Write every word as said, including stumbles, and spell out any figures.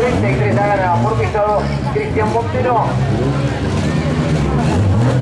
treinta y tres ha ganado por pisado Cristian Montero.